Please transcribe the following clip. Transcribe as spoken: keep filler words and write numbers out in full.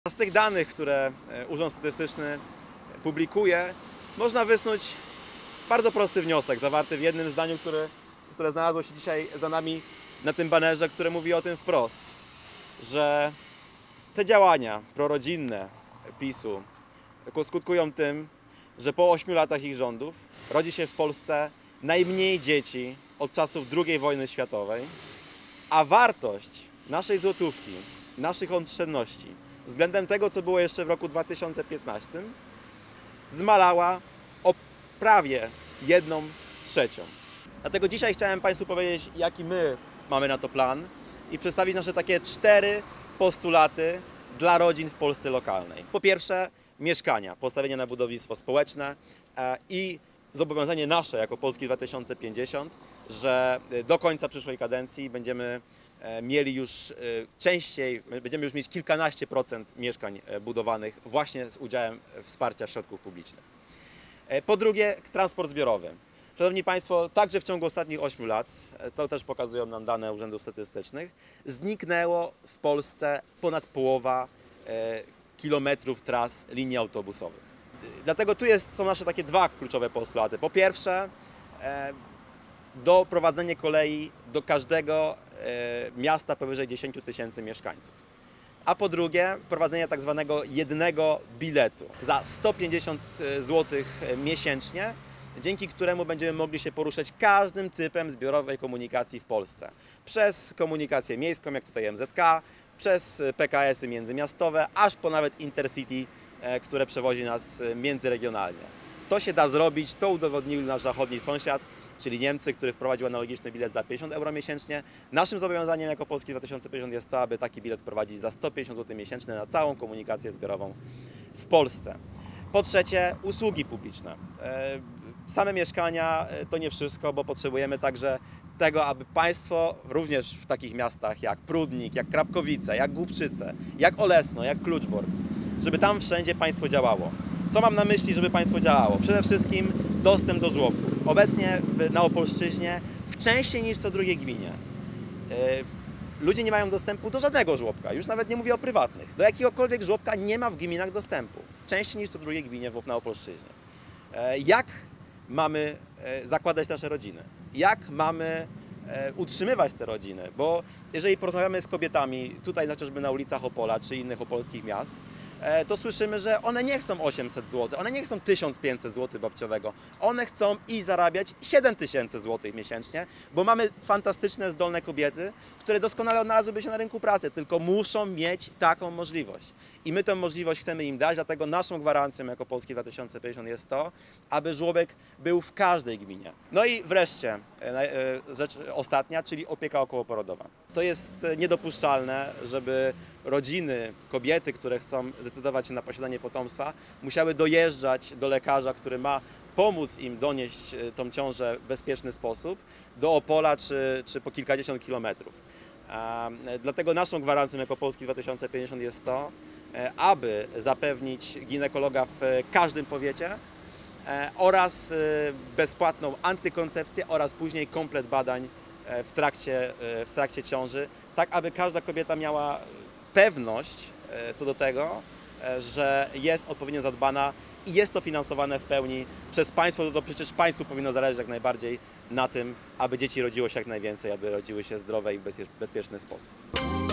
Z tych danych, które Urząd Statystyczny publikuje, można wysnuć bardzo prosty wniosek, zawarty w jednym zdaniu, które, które znalazło się dzisiaj za nami na tym banerze, które mówi o tym wprost, że te działania prorodzinne PiSu skutkują tym, że po ośmiu latach ich rządów rodzi się w Polsce najmniej dzieci od czasów drugiej wojny światowej, a wartość naszej złotówki, naszych oszczędności względem tego, co było jeszcze w roku dwa tysiące piętnastym, zmalała o prawie jedną trzecią. Dlatego dzisiaj chciałem Państwu powiedzieć, jaki my mamy na to plan i przedstawić nasze takie cztery postulaty dla rodzin w Polsce lokalnej. Po pierwsze, mieszkania, postawienie na budownictwo społeczne i zobowiązanie nasze jako Polski dwa tysiące pięćdziesiąt, że do końca przyszłej kadencji będziemy mieli już częściej, będziemy już mieć kilkanaście procent mieszkań budowanych właśnie z udziałem wsparcia środków publicznych. Po drugie, transport zbiorowy. Szanowni Państwo, także w ciągu ostatnich ośmiu lat, to też pokazują nam dane Urzędów Statystycznych, zniknęło w Polsce ponad połowa kilometrów tras linii autobusowych. Dlatego tu jest, są nasze takie dwa kluczowe postulaty. Po pierwsze, doprowadzenie kolei do każdego miasta powyżej dziesięciu tysięcy mieszkańców. A po drugie, wprowadzenie tak zwanego jednego biletu za sto pięćdziesiąt złotych miesięcznie, dzięki któremu będziemy mogli się poruszać każdym typem zbiorowej komunikacji w Polsce. Przez komunikację miejską, jak tutaj M Z K, przez P K S-y międzymiastowe, aż po nawet Intercity, które przewozi nas międzyregionalnie. To się da zrobić, to udowodnił nasz zachodni sąsiad, czyli Niemcy, który wprowadził analogiczny bilet za pięćdziesiąt euro miesięcznie. Naszym zobowiązaniem jako Polski dwa tysiące pięćdziesiąt jest to, aby taki bilet wprowadzić za sto pięćdziesiąt złotych miesięcznie na całą komunikację zbiorową w Polsce. Po trzecie, usługi publiczne. Same mieszkania to nie wszystko, bo potrzebujemy także tego, aby państwo również w takich miastach jak Prudnik, jak Krapkowice, jak Głubczyce, jak Olesno, jak Kluczbork, żeby tam wszędzie państwo działało. Co mam na myśli, żeby państwo działało? Przede wszystkim dostęp do żłobków. Obecnie w, na Opolszczyźnie w częściej niż co drugiej gminie yy, ludzie nie mają dostępu do żadnego żłobka, już nawet nie mówię o prywatnych. Do jakiegokolwiek żłobka nie ma w gminach dostępu. Częściej niż co drugiej gminie na Opolszczyźnie. Yy, jak mamy yy, zakładać nasze rodziny? Jak mamy yy, utrzymywać te rodziny? Bo jeżeli porozmawiamy z kobietami tutaj chociażby na ulicach Opola czy innych opolskich miast, to słyszymy, że one nie chcą osiemset złotych, one nie chcą tysiąc pięćset złotych babciowego, one chcą i zarabiać siedem tysięcy złotych miesięcznie, bo mamy fantastyczne, zdolne kobiety, które doskonale odnalazłyby się na rynku pracy, tylko muszą mieć taką możliwość. I my tę możliwość chcemy im dać, dlatego naszą gwarancją jako Polski dwa tysiące pięćdziesiąt jest to, aby żłobek był w każdej gminie. No i wreszcie rzecz ostatnia, czyli opieka okołoporodowa. To jest niedopuszczalne, żeby rodziny, kobiety, które chcą zdecydować się na posiadanie potomstwa, musiały dojeżdżać do lekarza, który ma pomóc im donieść tą ciążę w bezpieczny sposób do Opola czy, czy po kilkadziesiąt kilometrów. Dlatego naszą gwarancją jako Polski dwa tysiące pięćdziesiąt jest to, aby zapewnić ginekologa w każdym powiecie oraz bezpłatną antykoncepcję oraz później komplet badań w trakcie, w trakcie ciąży, tak aby każda kobieta miała pewność co do tego, że jest odpowiednio zadbana i jest to finansowane w pełni przez państwo, to przecież państwu powinno zależeć jak najbardziej na tym, aby dzieci rodziło się jak najwięcej, aby rodziły się zdrowe i w bezpieczny sposób.